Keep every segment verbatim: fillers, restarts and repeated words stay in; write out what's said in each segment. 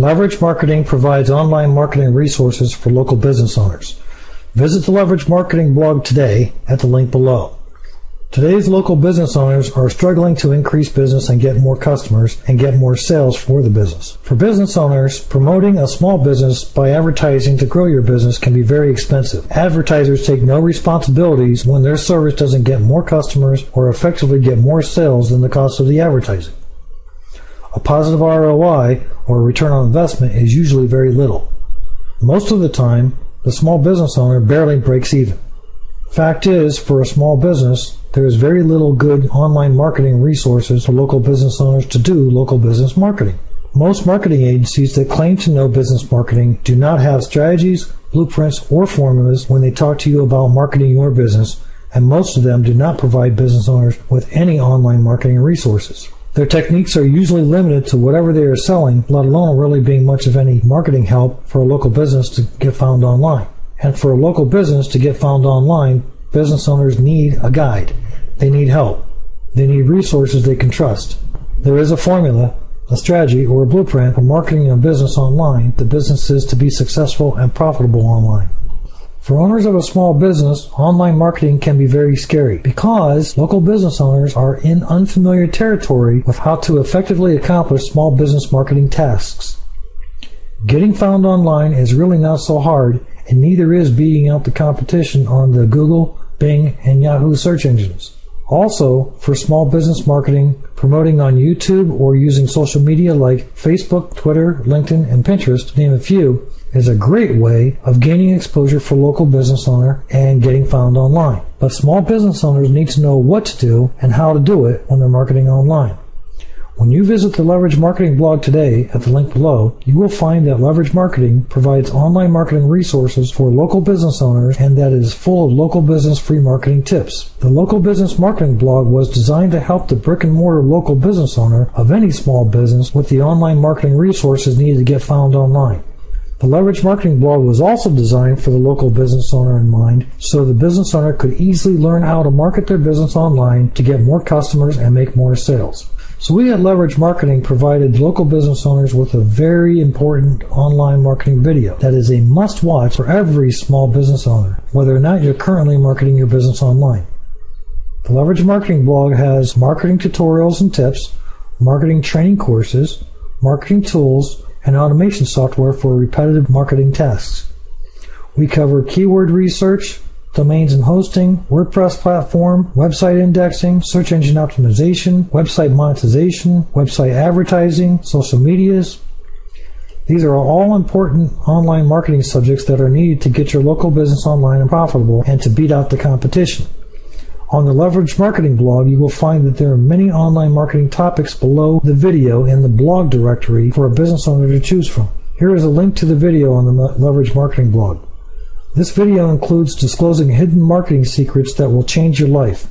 Leverage Marketing provides online marketing resources for local business owners. Visit the Leverage Marketing blog today at the link below. Today's local business owners are struggling to increase business and get more customers and get more sales for the business. For business owners, promoting a small business by advertising to grow your business can be very expensive. Advertisers take no responsibilities when their service doesn't get more customers or effectively get more sales than the cost of the advertising. A positive R O I, or return on investment, is usually very little. Most of the time, the small business owner barely breaks even. Fact is, for a small business, there is very little good online marketing resources for local business owners to do local business marketing. Most marketing agencies that claim to know business marketing do not have strategies, blueprints, or formulas when they talk to you about marketing your business, and most of them do not provide business owners with any online marketing resources. Their techniques are usually limited to whatever they are selling, let alone really being much of any marketing help for a local business to get found online. And for a local business to get found online, business owners need a guide. They need help. They need resources they can trust. There is a formula, a strategy, or a blueprint for marketing a business online to businesses to be successful and profitable online. For owners of a small business, online marketing can be very scary because local business owners are in unfamiliar territory with how to effectively accomplish small business marketing tasks. Getting found online is really not so hard, and neither is beating out the competition on the Google, Bing, and Yahoo search engines. Also, for small business marketing, promoting on YouTube or using social media like Facebook, Twitter, LinkedIn, and Pinterest, to name a few, is a great way of gaining exposure for local business owner and getting found online. But small business owners need to know what to do and how to do it when they're marketing online. When you visit the Leverage Marketing blog today at the link below, you will find that Leverage Marketing provides online marketing resources for local business owners and that it is full of local business free marketing tips. The Local Business Marketing blog was designed to help the brick and mortar local business owner of any small business with the online marketing resources needed to get found online. The Leverage Marketing blog was also designed for the local business owner in mind, so the business owner could easily learn how to market their business online to get more customers and make more sales. So we at Leverage Marketing provided local business owners with a very important online marketing video that is a must-watch for every small business owner, whether or not you're currently marketing your business online. The Leverage Marketing blog has marketing tutorials and tips, marketing training courses, marketing tools, and automation software for repetitive marketing tasks. We cover keyword research, domains and hosting, WordPress platform, website indexing, search engine optimization, website monetization, website advertising, social medias. These are all important online marketing subjects that are needed to get your local business online and profitable and to beat out the competition. On the Leverage Marketing blog, you will find that there are many online marketing topics below the video in the blog directory for a business owner to choose from. Here is a link to the video on the Leverage Marketing blog. This video includes disclosing hidden marketing secrets that will change your life.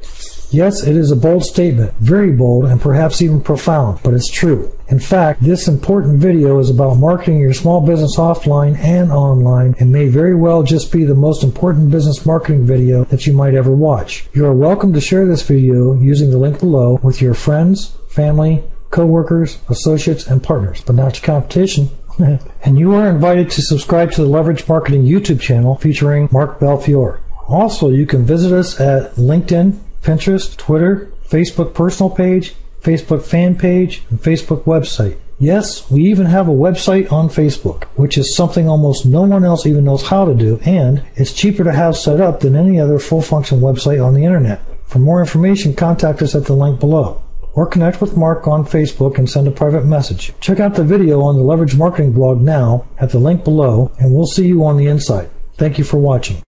Yes, it is a bold statement, very bold and perhaps even profound, but it's true. In fact, this important video is about marketing your small business offline and online and may very well just be the most important business marketing video that you might ever watch. You are welcome to share this video using the link below with your friends, family, co-workers, associates, and partners, but not your competition. And you are invited to subscribe to the Leverage Marketing YouTube channel featuring Mark Belfiore. Also, you can visit us at LinkedIn, Pinterest, Twitter, Facebook personal page, Facebook fan page, and Facebook website. Yes, we even have a website on Facebook, which is something almost no one else even knows how to do, and it's cheaper to have set up than any other full-function website on the internet. For more information, contact us at the link below, or connect with Mark on Facebook and send a private message. Check out the video on the Leverage Marketing blog now at the link below, and we'll see you on the inside. Thank you for watching.